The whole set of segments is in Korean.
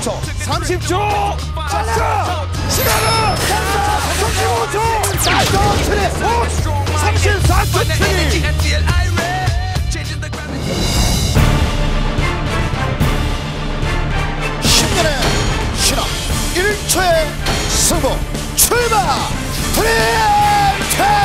25초 30초 자 시간은 35초 34초 7 10년의 신화 1초의 승부 출발 드림팀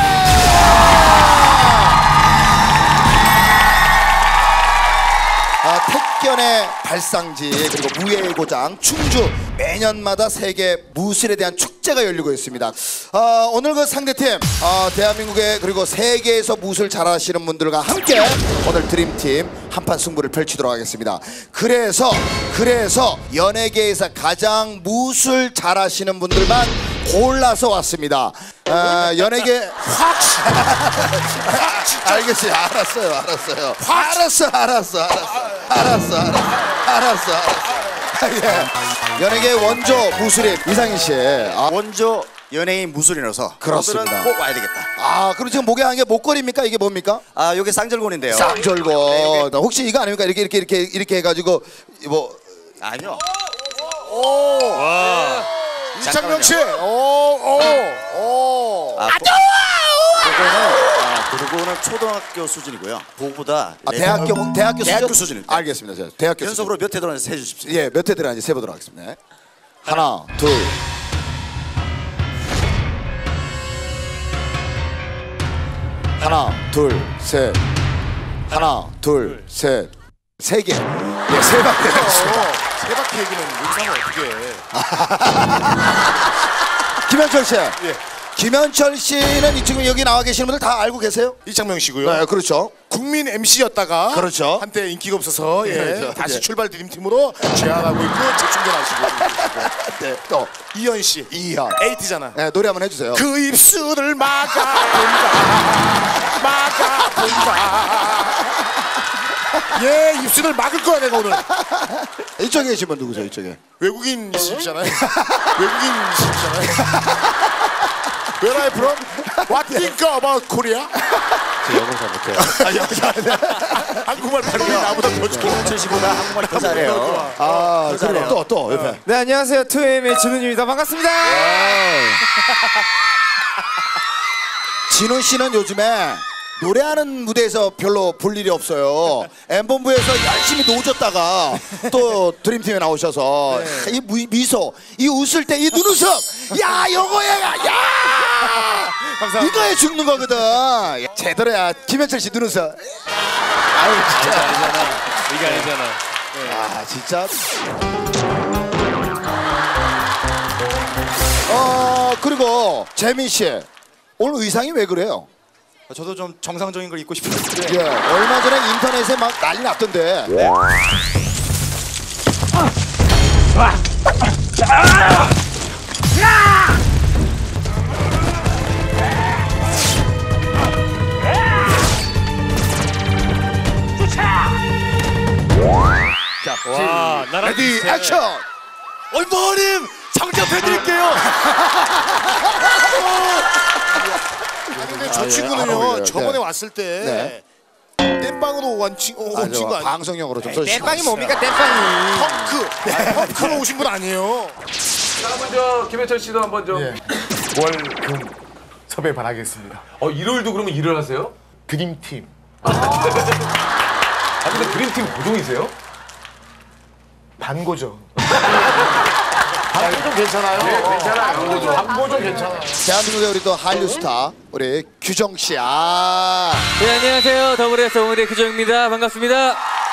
택견의 발상지 그리고 무예의 고장 충주 매년마다 세계 무술에 대한 축제가 열리고 있습니다. 오늘 그 상대팀 대한민국의 그리고 세계에서 무술 잘하시는 분들과 함께 오늘 드림팀 한판 승부를 펼치도록 하겠습니다. 그래서 연예계에서 가장 무술 잘하시는 분들만 골라서 왔습니다. 연예계 알겠어요. 알았어. 예. 연예계 원조 무술인 이상인 씨. 원조 연예인 무술인으로서 그렇습니다. 꼭 와야 되겠다. 그럼 지금 목에 한 게 목걸이입니까? 이게 뭡니까? 요게 쌍절곤인데요. 쌍절곤. 네, 혹시 이거 아닙니까? 이렇게 해가지고 뭐 아니요. 와. 이창명 씨. 그거는 초등학교 수준이고요. 그거보다 대학교 수준입니다. 알겠습니다. 대학교 연속으로 몇 회 들어가는지 세 주십시오. 예, 몇 회 들어가는지 세 보도록 하겠습니다. 하나, 둘. 하나, 둘, 셋. 하나, 둘, 셋. 세 개. 예, 세 바퀴 했습니다. 세 바퀴 얘기는 여기서 하면 어떻게 해? 김현철 씨. 예. 김현철 씨는 지금 여기 나와 계시는 분들 다 알고 계세요? 이창명 씨고요. 네, 그렇죠. 국민 MC였다가 그렇죠. 한때 인기가 없어서 그렇죠. 다시 예. 출발 드림팀으로 재활하고 있고 재충전하시고. 네, 또 이현 씨. 이현. 에이티잖아. 네, 노래 한번 해주세요. 그 입술을 막아본다. 예, 입술을 막을 거야 내가 오늘. 이쪽에 계신 분 누구세요? 이쪽에. 외국인이시잖아요. 외국인이시잖아요. Where are you from? What think about Korea? 저 영어 잘 못해요. 한국말 발음이 나보다 더 좋아. 김현철 씨보다 한국말 더 잘해요. 그래요. 또 옆에. 네, 안녕하세요. 2AM의 진훈입니다. 반갑습니다. 진훈 씨는 요즘에 노래하는 무대에서 별로 볼 일이 없어요. M본부에서 열심히 노졌다가 또 드림팀에 나오셔서 이 미소, 이 웃을 때 이 눈웃음, 야 요거야, 야 감사합니다. 이거에 죽는 거거든. 제대로야. 김현철 씨 눈웃음. 아유 진짜. 이게 아니잖아. 진짜. 그리고 재민 씨 오늘 의상이 왜 그래요? 저도 좀 정상적인 걸 입고 싶은데. 예, 얼마 전에 인터넷에 막 난리 났던데. 와, 나랑 레디 액션. 얼버님 장접해드릴게요. 근데 저 친구는요 저번에 왔을 때 땜빵으로 온 친구 아니에요? 방송용으로 좀 써주시고. 땜빵이 뭡니까, 땜빵이? 펑크로 오신 분 아니에요. 자, 먼저 김현철 씨도 한번 좀. 월금 섭외 바라겠습니다. 일요일도 그러면 일을 하세요? 드림팀. 근데 드림팀 고정이세요? 반고정. 좀 괜찮아요. 네, 괜찮아요. 광고 좀 괜찮아요. 대한민국의 우리 또 한류 스타 우리 규정 씨. 네, 안녕하세요. 더블에스 오늘의 규정입니다. 반갑습니다.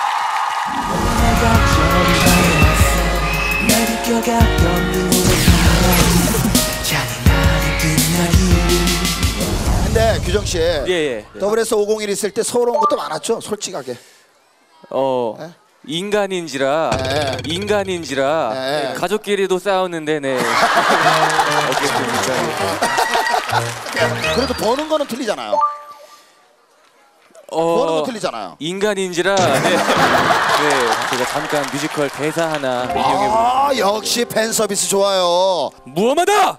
근데 규정 씨. 예. 더블에스 501 있을 때 서러운 것도 많았죠. 솔직하게. 인간인지라 네. 가족끼리도 싸우는데 네. 그래도 버는 거는 틀리잖아요. 버는 거 틀리잖아요. 인간인지라 네. 제가 잠깐 뮤지컬 대사 하나 인용해 역시 팬 서비스 좋아요. 무엄하다!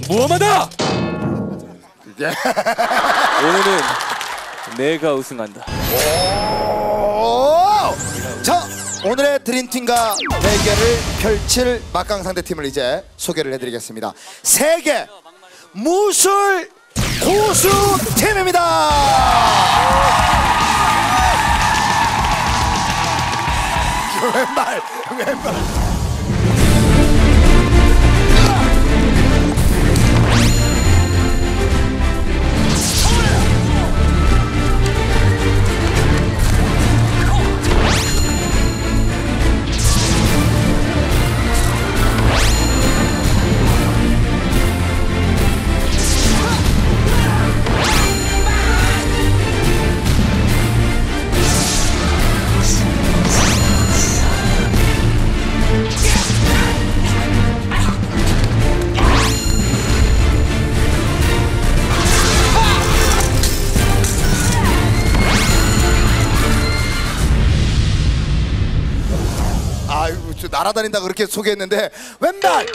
오늘은 내가 우승한다. 자, 오늘의 드림팀과 대결을 펼칠 막강 상대팀을 이제 소개를 해드리겠습니다. 세계 무술 고수팀입니다. 왼발. 아이고, 저 날아다닌다 그렇게 소개했는데 왼발.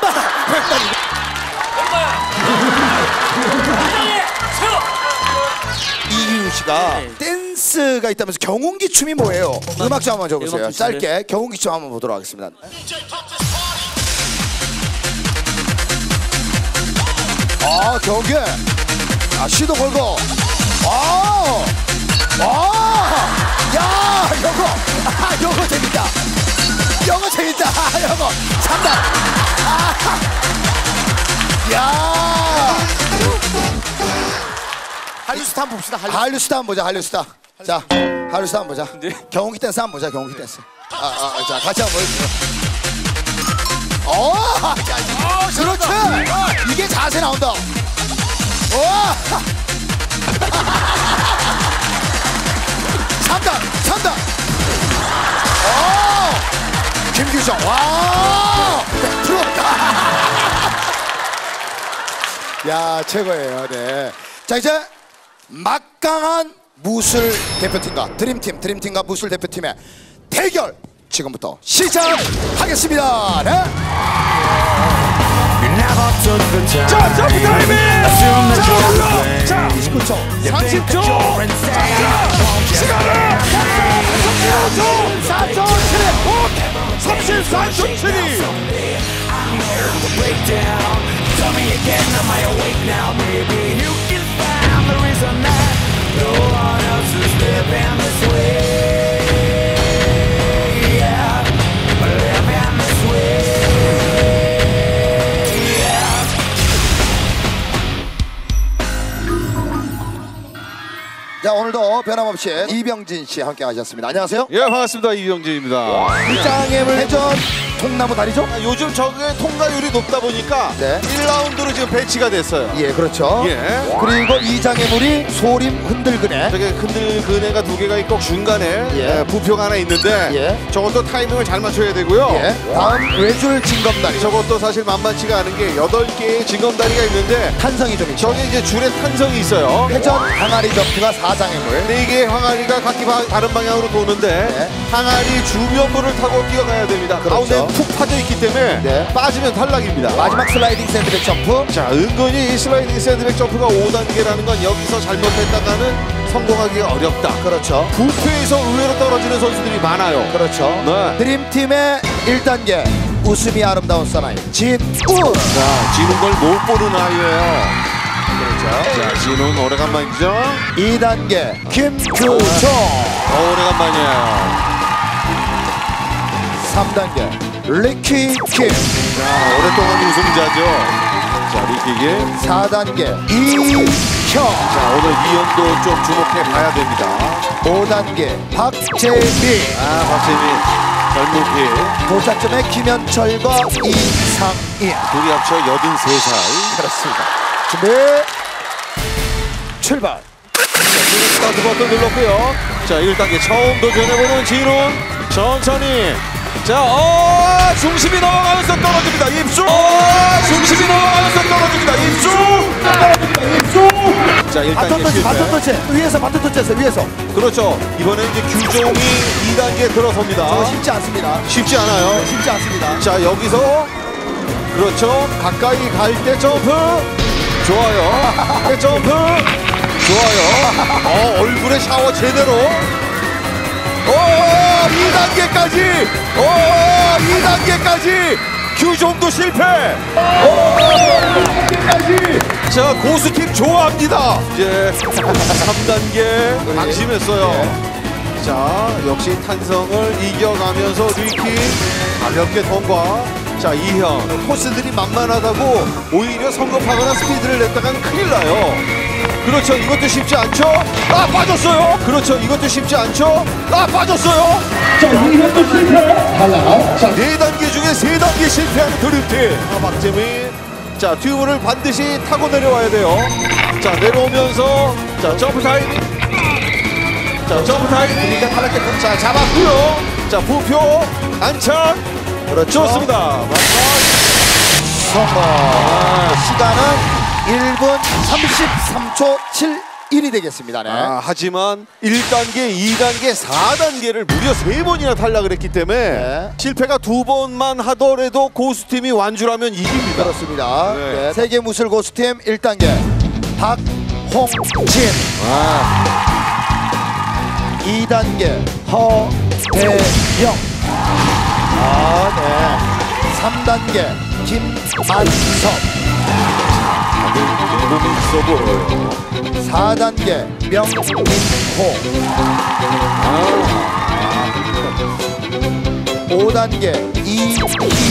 이기훈 씨가 댄스가 있다면서 경운기 춤이 뭐예요? 음악 좀 한번 줘보세요. 짧게 경운기 춤 한번 보도록 하겠습니다. 아, 경운기. 아, 시도 걸고. 야, 요거 재밌다. 요거 3단. 야. 한류스타 한번 봅시다. 한류스타 한번 보자. 한류스타. 자, 한류스타 한번 보자. 경운기 댄스 한번 보자. 경운기 댄스. 자, 같이 한번 보여주세요. 그렇지. 이게 자세 나온다. 와. 3단. 김규성. 와. 들어왔다. 야, 최고예요. 네. 자, 이제 막강한 무술 대표팀과 드림팀과 무술 대표팀의 대결 지금부터 시작하겠습니다. 네. 자, 점프 타이밍! 자, 29초. 30초! 시간을! 4초 7! 34초 7이! 자, 오늘도 변함없이 이병진 씨 함께 하셨습니다. 안녕하세요. 예, 반갑습니다. 이병진입니다. 일장애물 회전 통나무 다리죠? 요즘 저게 통과율이 높다 보니까 네. 1라운드로 지금 배치가 됐어요. 예, 그렇죠. 예. 그리고 이장애물이 소림 흔들그네. 저게 흔들그네가 2개가 있고 중간에 예. 부표가 하나 있는데 예. 저것도 타이밍을 잘 맞춰야 되고요. 예. 다음 외줄 징검다리. 저것도 사실 만만치가 않은 게 8개의 징검다리가 있는데 탄성이 좀 있죠. 저게 이제 줄에 탄성이 있어요. 회전 항아리 점프가 4장애물. 근데 이게 항아리가 각기 다른 방향으로 도는데 네. 항아리 주변부를 타고 뛰어가야 됩니다. 그렇죠. 가운데 푹 파져 있기 때문에 네. 빠지면 탈락입니다. 마지막 슬라이딩 샌드백 점프. 자, 은근히 이 슬라이딩 샌드백 점프가 5단계라는 건 여기서 잘못했다가는 성공하기가 어렵다. 그렇죠. 부표에서 의외로 떨어지는 선수들이 많아요. 그렇죠. 네. 드림팀의 1단계 웃음이 아름다운 사나이 진우. 자, 지는 걸 못 보는 아이예요. 그렇죠. 자, 지는 오래간만이죠. 2단계 김규종. 오래간만이에요. 3단계 리키 킴. 자, 오랫동안 우승자죠. 자, 리키기. 4단계 이형. 자, 오늘 이현도 좀 주목해 봐야 됩니다. 5단계 박재민. 박재민. 젊은 피. 도착점에 김현철과 이상인. 둘이 합쳐 83살. 그렇습니다. 준비 출발. 스타트 버튼 눌렀고요. 자, 1단계 처음 도전해보는 진훈. 천천히. 자, 중심이 넘어가면서 떨어집니다. 입수. 중심이 넘어가면서 떨어집니다. 입수. 자, 1단계 실패. 바톤 터치. 위에서 바톤 터치했어요. 위에서. 그렇죠. 이번에 이제 규종이 2단계 들어섭니다. 저거 쉽지 않습니다. 쉽지 않아요. 쉽지 않습니다. 자, 여기서 그렇죠. 가까이 갈 때 점프. 좋아요. 때 점프. 좋아요. 얼굴에 샤워 제대로. 2단계까지. 2단계까지. 규정도 실패. 자, 고수팀 좋아합니다. 이제 3단계 방심했어요. 자, 역시 탄성을 이겨가면서 리키 가볍게 통과. 자, 이현 코스들이 만만하다고 오히려 성급하거나 스피드를 냈다간 큰일 나요. 그렇죠, 이것도 쉽지 않죠. 아, 빠졌어요. 그렇죠, 이것도 쉽지 않죠. 아, 빠졌어요. 자, 이현도 실패. 자, 4단계 중에 3단계 실패한 드림팀. 박재민. 자, 튜브를 반드시 타고 내려와야 돼요. 자, 내려오면서 자, 점프 타임. 자, 점프 타임. 자, 잡았고요. 자, 부표 안착. 그렇죠. 좋습니다. 성공. 시간은 1분 33초 71이 되겠습니다. 네. 하지만 1단계, 2단계, 4단계를 무려 3번이나 탈락을 했기 때문에 네. 실패가 2번만 하더라도 고수팀이 완주라면 이깁니다. 그렇습니다. 네. 네. 세계 무술 고수팀 1단계 박홍진. 2단계 허대영. 네. 3단계 김만섭. 4단계 명민호. 5단계 이희우.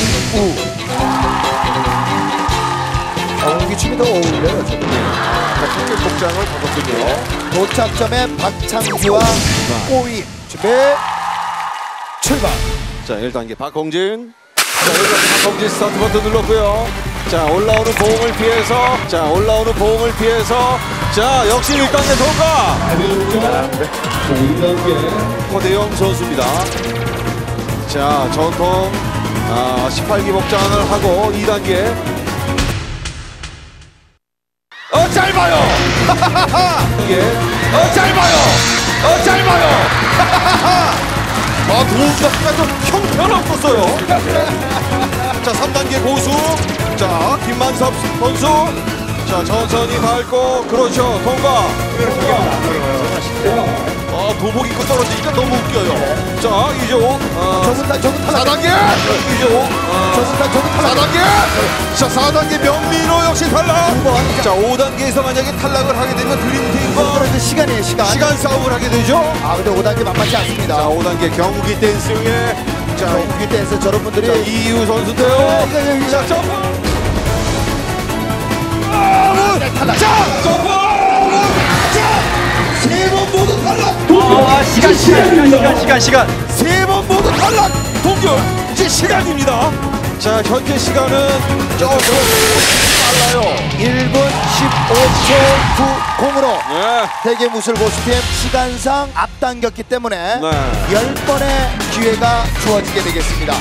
경기 춤이 더 어울려요. 같은 복장을 받았군요. 도착점에 박창기와 꼬임. 준비 출발. 자, 1단계 박홍진. 자, 1단계 박홍진 스타트 버튼 눌렀고요. 자, 올라오는 보험을 피해서. 자, 올라오는 보험을 피해서. 자, 역시 1단계 통과. 허대영 선수입니다. 자, 전통 18기 복장을 하고 2단계. 짧아요. 짧아요. 짧아요. 도우기가 좀 형편없었어요. 자, 3단계 고수. 자, 김만섭 선수. 자, 천천히 밟고. 그렇죠, 통과. 도복 입고 떨어지니까 너무 웃겨요. 자, 이제 저분 탈락. 4단계. 이제 저분 탈락. 4단계. 자, 4단계 명민호 역시 탈락. 자, 5단계에서 만약에 탈락을 하게 되면 드림팀과 그런데 시간이에요, 시간 싸움을 하게 되죠. 근데 5단계 만만치 않습니다. 자, 5단계 경기 댄스에 자, 경기 댄스 저런 분들이 자, 이유 선수인데요. 자, 점프. 탈락. 자, 점프. 자, 3번 모두 탈락. 시간. 3번 모두 탈락. 동결. 이제 시간입니다. 자, 현재 시간은 조금 빨라요. 1분 15초 90으로 네. 세계 무술 고수팀 시간상 앞당겼기 때문에 네. 10번의 기회가 주어지게 되겠습니다.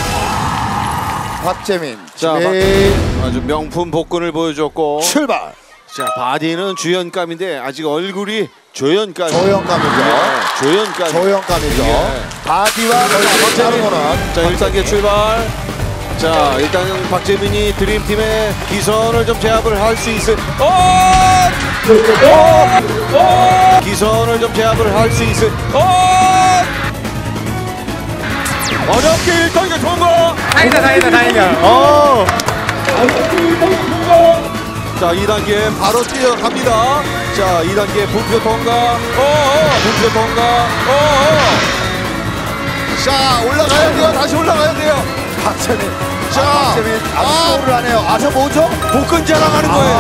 박재민 자, 준비 아주 명품 복근을 보여줬고. 출발. 자, 바디는 주연감인데 아직 얼굴이 조연감. 조연감이죠. 조연감. 조연감이죠. 예. 바디와 얼굴 다른 거는 자, 1단계 출발. 자, 일단 박재민이 드림팀의 기선을 좀 제압을 할 수 있을. 기선을 좀 제압을 할 수 있을. 어렵게 1단계 통과. 다행이다. 자, 2단계 바로 뛰어갑니다. 자, 2단계 분표 통과. 분표 통과. 자, 올라가야 돼요. 다시 올라가야 돼요. 박재민. 자, 박재민 압수를 하네요. 저 뭐죠? 복근 자랑하는 거예요.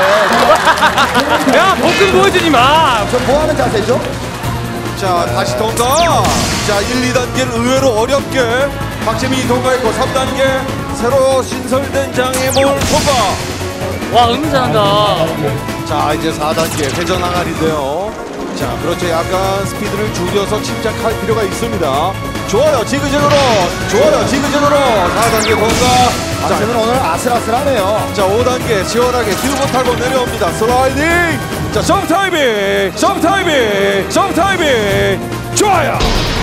야, 복근 보여주지 마. 저 뭐 하는 자세죠? 자, 다시 통과. 자, 1, 2단계는 의외로 어렵게 박재민이 통과했고 3단계 새로 신설된 장애물 통과. 와, 잘한다. 자, 이제 4단계 회전 항아리인데요. 자, 그렇죠. 약간 스피드를 줄여서 침착할 필요가 있습니다. 좋아요, 지그재그로. 좋아요, 지그재그로. 4단계 통과. 박재민 오늘 아슬아슬하네요. 자, 5단계 시원하게 튜브 타고 내려옵니다. 슬라이딩. 자, 점프 타이밍. 점프 타이밍. 점프 타이밍. 좋아요.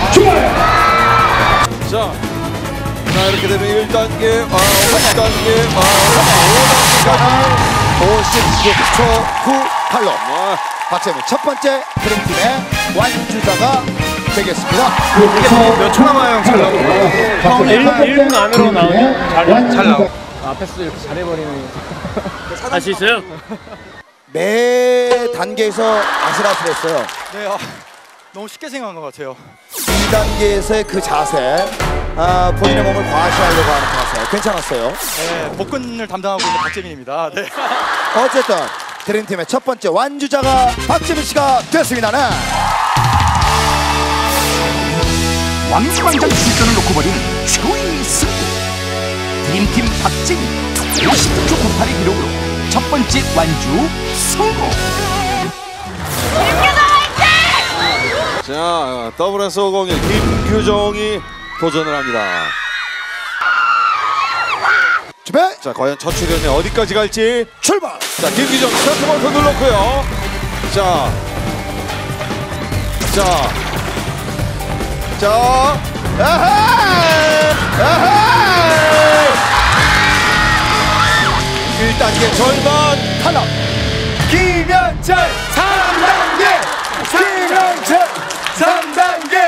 자, 이렇게 되면 1단계, 2단계, 5단계까지 56초 98로 박재민 첫 번째 드림팀의 완주자가 되겠습니다. 몇 초 남아요? 잘 나오고. 1분 안으로 나오면 잘 나오고. 앞에서 이렇게 잘해버리는. 할 수 있어요? 매 단계에서 아슬아슬했어요. 네, 너무 쉽게 생각한 것 같아요. 2단계에서의 그 자세, 본인의 몸을 과시하려고 하는 자세, 괜찮았어요. 네, 복근을 담당하고 있는 박재민입니다. 네. 어쨌든 드림팀의 첫 번째 완주자가 박재민 씨가 됐습니다. 네. 왕지왕장 출전을 놓고 벌인 초이 승부. 드림팀 박재민 50초 98의 기록으로 첫 번째 완주 성공. 자, WS501 김규정이 도전을 합니다. 준비. 자, 과연 첫 출연에 어디까지 갈지. 출발. 자, 김규정 스타트 버튼 눌렀고요. 자, 아하! 1단계 절반 탈락. 김현철 3단계. 김현철 3단계.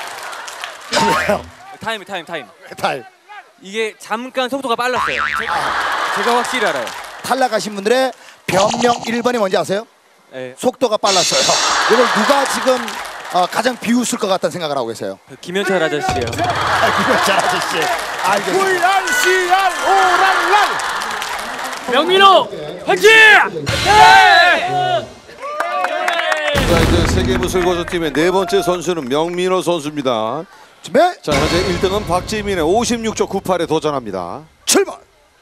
타임. 탈. 이게 잠깐 속도가 빨랐어요. 제가 확실히 알아요. 탈락하신 분들의 변명 1번이 뭔지 아세요? 네, 속도가 빨랐어요. 이걸 누가 지금 가장 비웃을 것 같다는 생각을 하고 계세요? 김현철 아저씨요. 김현철 아저씨. 알겠습니다. VRCR 오랄랄. 명민호 화이팅! 자, 이제 세계무술고조팀의 네 번째 선수는 명민호 선수입니다. 준비. 자, 현재 1등은 박지민의 56초 98에 도전합니다. 출발.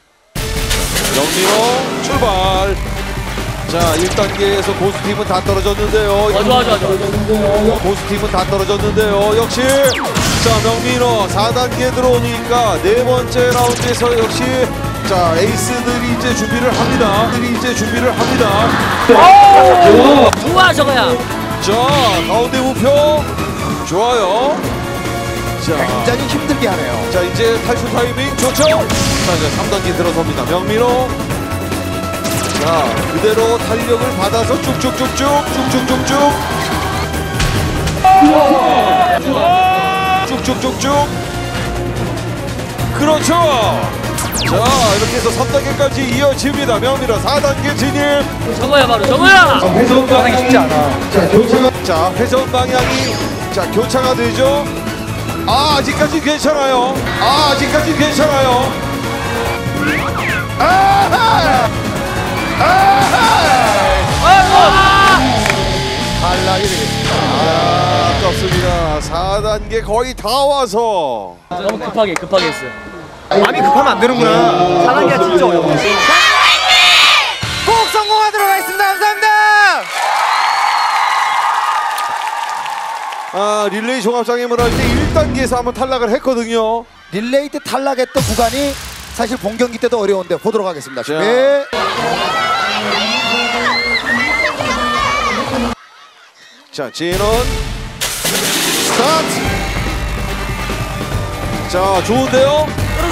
명민호 출발. 자, 1단계에서 고수팀은 다 떨어졌는데요. 좋아. 고수팀은 다 떨어졌는데요. 역시 자, 명민호 4단계 들어오니까 네 번째 라운드에서 역시 자, 에이스들이 이제 준비를 합니다. 좋아 저거야. 자, 가운데 우표 좋아요. 자, 굉장히 힘들게 하네요. 자, 이제 탈출 타이밍 좋죠? 자, 이제 3단계 들어섭니다. 명민호. 자, 그대로 탄력을 받아서 쭉쭉쭉쭉. 그렇죠. 자, 이렇게 해서 3단계까지 이어집니다. 명민호 4단계 진입. 저거야 바로 저거야. 회전방향이 쉽지 않아. 자, 회전 방향이 자, 교차가 되죠. 아직까지 괜찮아요. 탈락이 되겠습니다. 아깝습니다. 4단계 거의 다 와서. 너무 급하게 했어요. 마음이 급하면 안 되는구나. 사랑기가 진짜 어려워. 꼭 성공하도록 하겠습니다. 감사합니다. 릴레이 종합장애물 할 때 1단계에서 한번 탈락을 했거든요. 릴레이 때 탈락했던 구간이 사실 본 경기 때도 어려운데 보도록 하겠습니다. 준비. 자, 진원 스타트. 자, 좋은데요?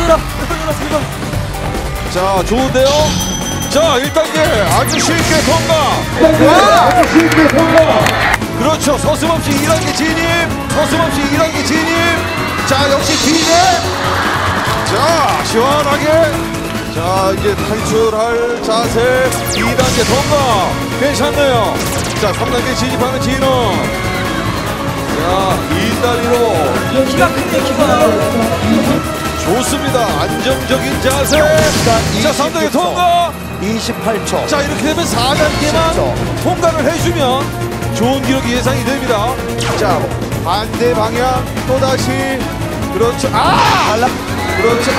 자, 좋은데요? 자, 1단계 아주 쉽게 통과. 그렇죠. 서슴없이 2단계 진입. 자, 역시 뒤에. 자, 시원하게. 자, 이제 탈출할 자세. 2단계 통과. 괜찮네요. 자, 3단계 진입하는 진원. 자, 2단위로. 키가 큰데 키가. 좋습니다. 안정적인 자세. 자, 3단계 통과. 28초. 자, 이렇게 되면 4단계만 통과를 해주면 좋은 기록이 예상이 됩니다. 자, 반대 방향 또다시. 그렇죠. 탈락. 그렇죠.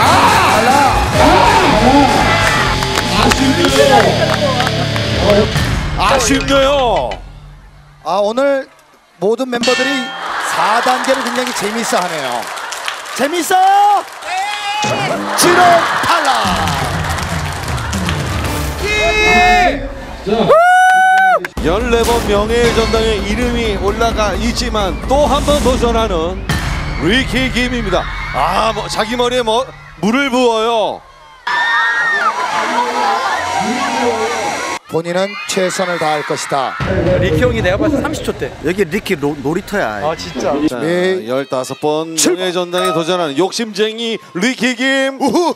아쉽네요. 오늘 모든 멤버들이 4단계를 굉장히 재밌어 하네요. 재밌어요? 진원 탈락. 14번 명예의 전당에 이름이 올라가 있지만 또 한 번 도전하는 리키 김입니다. 자기 머리에 물을 부어요. 본인은 최선을 다할 것이다. 리키 형이 내가 봤을 때 30초 때. 여기 리키 놀이터야. 아 진짜. 자, 네. 15번 출발! 명예 전당에 도전하는 욕심쟁이 리키김.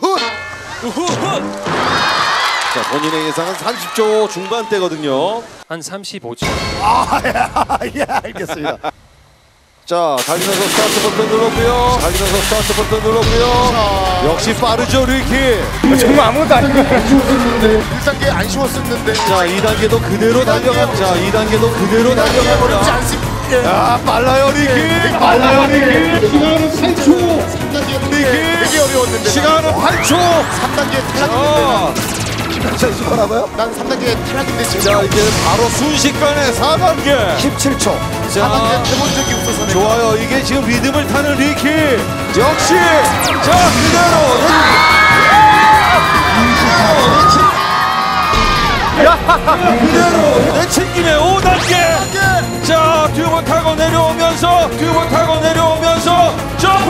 자, 본인의 예상은 30초 중반대거든요. 한 35초. 예, 알겠습니다. 자, 달리면서 스타트 버튼 눌렀고요. 달리면서 스타트 버튼 눌렀고요. 역시 빠르죠, 리키. 정말 아무것도 아니고. 1단계 안 쉬웠었는데. 자, 2단계도 그대로 달려갑니다. 자, 2단계도 그대로 어렵지 달려갑니다. 않습니다. 야, 빨라요, 리키. 빨라요, 리키. 시간은 8초. 3단계 되게 어려웠는데. 시간은 8초. 3단계 탈락인데. 뭐라고요? 난 3단계 탈락인데 지금. 자, 이제 바로 순식간에 4단계. 17초. 4단계 해본 적이 없어서. 좋아요. 이게 지금 리듬을 타는 리키. 역시. 자, 그대로 내친김에 5단계. 자, 튜브 타고 내려오면서 점프.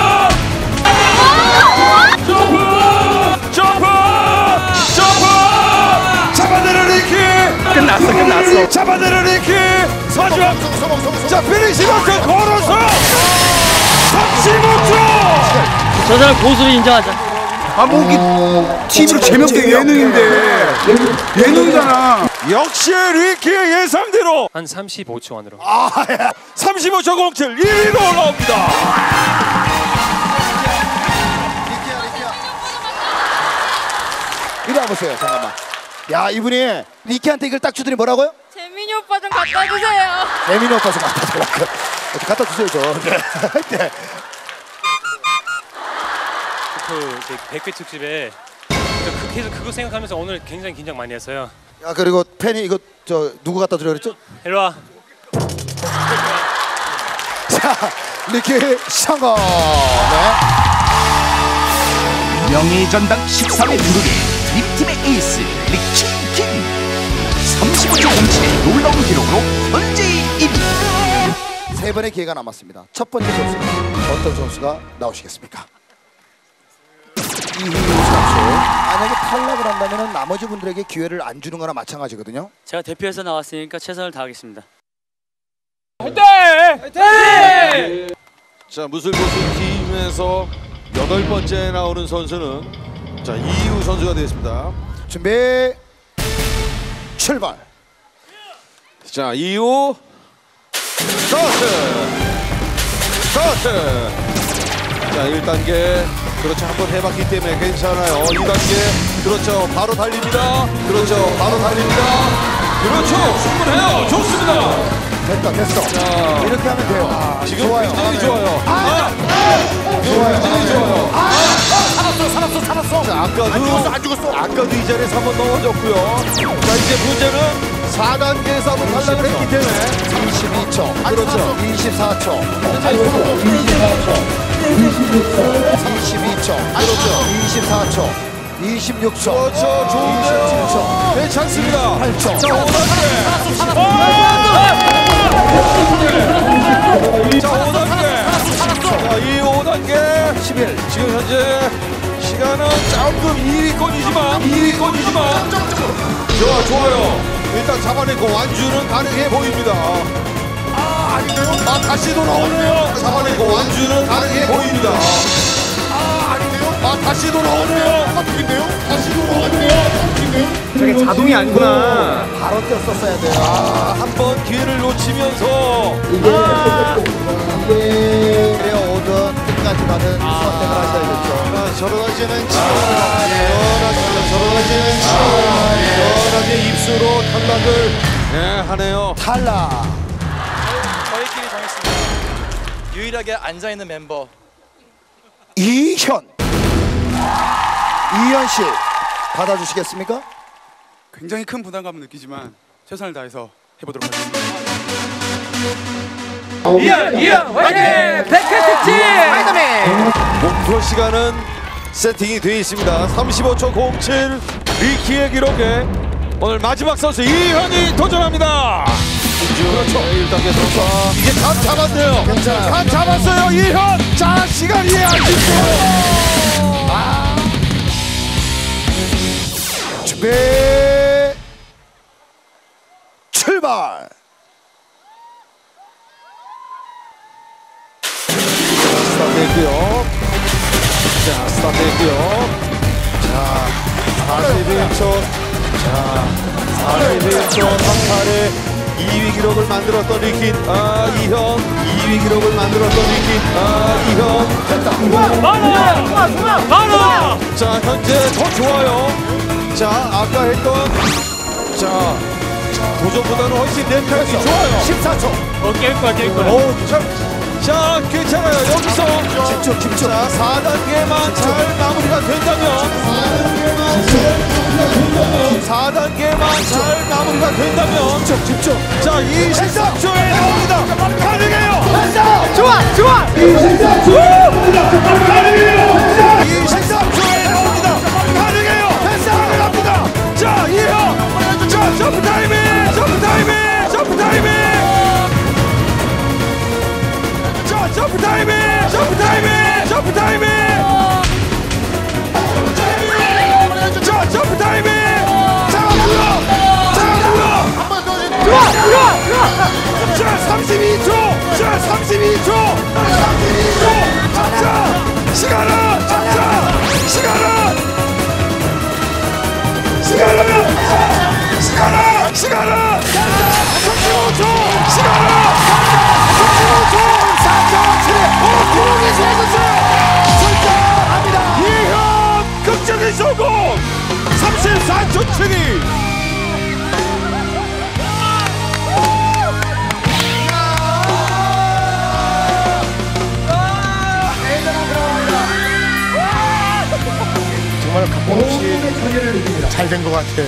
잡아내는 리키. 끝났어. 잡아내는 리키. 마지막. 자, 피니시 버튼 걸어서 35초. 저 사람 고수를 인정하자. TV로 재미없게 예능인데. 예능이잖아. 역시 리키의 예상대로 한 35초 안으로. 35초 07 1위로 올라옵니다. 이리 와보세요. 잠깐만. 야, 이분이 리키한테 이걸 딱 주더니 뭐라고요? 재민이 오빠 좀 갖다 주세요. 재민이 오빠 좀 갖다 주라고. 갖다 주세요, 저. 네. 그 100회 특집에 계속 그거 생각하면서 오늘 굉장히 긴장 많이 했어요. 야, 그리고 팬이 이거 누구 갖다 주려 그랬죠? 일로 와. 자, 리키 성공. 네. 명예전당 13회 무르게 드림팀의 에이스 리키김 35초 07의 놀라운 기록으로 현재 1위. 세 번의 기회가 남았습니다. 첫 번째 선수 어떤 선수가 나오시겠습니까? 이희우 선수. 만약에 탈락을 한다면 나머지 분들에게 기회를 안 주는 거나 마찬가지거든요. 제가 대표해서 나왔으니까 최선을 다하겠습니다. 자, 무술고수 팀에서 8번째 나오는 선수는 자, 이희우 선수가 되겠습니다. 준비 출발. 자, 이희우 스타트. 자, 1단계 그렇죠, 한번 해봤기 때문에 괜찮아요. 2단계 그렇죠, 바로 달립니다. 그렇죠, 바로 달립니다. 그렇죠, 충분해요. 좋습니다. 됐어. 자, 이렇게 하면 돼요. 지금 좋아요. 굉장히 좋아요. 굉장히 좋아요. 살았어. 자, 안 죽었어. 아까도 이 자리에서 한번 넘어졌고요. 자, 이제 문제는 4단계에서 한번 탈락을 했기 때문에 32초. 그렇죠. 24초. 32초. 그렇죠. 24초. 26초. 그렇죠, 좋은데요. 27초. 괜찮습니다. 8초. 자, 5단계. 자, 5단계. 자, 이 5단계 11. 지금 현재 시간은 조금 2위권이지만 좋아요. 일단 잡아내고 완주는 가능해 보입니다. 아닌데요? 다시 돌아오네요. 잡아내고 완주는 가능해 보입니다. 아닌데요? 다시 돌아오네요. 바뀌긴데요? 다시 돌아왔네요. 저게 자동이 아니구나. 바로 뛰었었어야 돼요. 한번 기회를 놓치면서 그래요. 5등 끝까지 가는 선택을 하셔야겠죠. 저러다 이제는 저러다 입수로 탈락을 하네요. 탈락. 저희끼리 정했습니다. 유일하게 앉아 있는 멤버. 이현 씨 받아주시겠습니까? 굉장히 큰 부담감을 느끼지만 최선을 다해서 해보도록 하겠습니다. 이현 화이팅! 100회 특집! 목표 시간은 세팅이 되어 있습니다. 35초 07 리키의 기록에 오늘 마지막 선수 이현이 도전합니다. 그렇죠. 1단계 선수 이게 감 잡았네요. 괜찮아요. 감 잡았어요. 이현. 자, 시간이 아쉽죠. 준비 출발. 스타트했고요. 자, 스타트했고요. 자, 41초. 자, 41초 38에 2위 기록을 만들었던 리킨. 이형 2위 기록을 만들었던 리킨. 이형 됐다. 바로! 자, 현재 더 좋아요. 자, 아까 했던 자, 도전보다는 훨씬 내 편이 좋아요. 14초. 깰 거야. 오, 자, 괜찮아요. 여기서 집중. 자, 4단계만 잘 마무리가 된다면 4단계만 잘 마무리가 된다면 집중. 자, 23초에 나옵니다. 가능해요. 좋아! 23초에 나옵니다. 가능해요. 가능합니다. 자, 이형. 자, 점프 타이밍. 점프 타이밍. 자, 점프 타이밍. 자, 32초. 자, 시간은. 시간은 35초. 시간은 35초. 이형 극적인 성공. 34초 7위. 정말 각본 없이 잘 된 것 같아.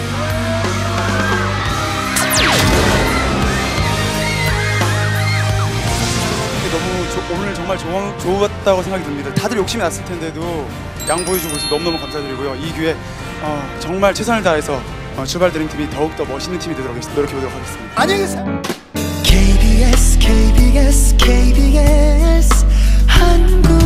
오늘 정말 좋았다고 생각이 듭니다. 다들 욕심이 났을 텐데도 양보해주고 있어서 너무너무 감사드리고요. 이 기회에 정말 최선을 다해서 출발 드림팀이 더욱더 멋있는 팀이 되도록 노력해보도록 하겠습니다. 안녕히 계세요. KBS KBS KBS 한국